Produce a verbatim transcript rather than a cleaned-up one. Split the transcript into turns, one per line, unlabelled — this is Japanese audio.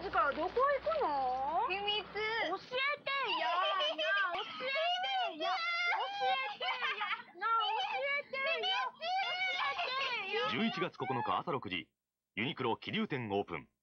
時からどこ行くの？秘密。教えてや。なあ、教えてや。教えてや。なあ、教えてや。教えてや。
じゅういちがつここのか朝ろくじ、ユニクロ桐生店オープン。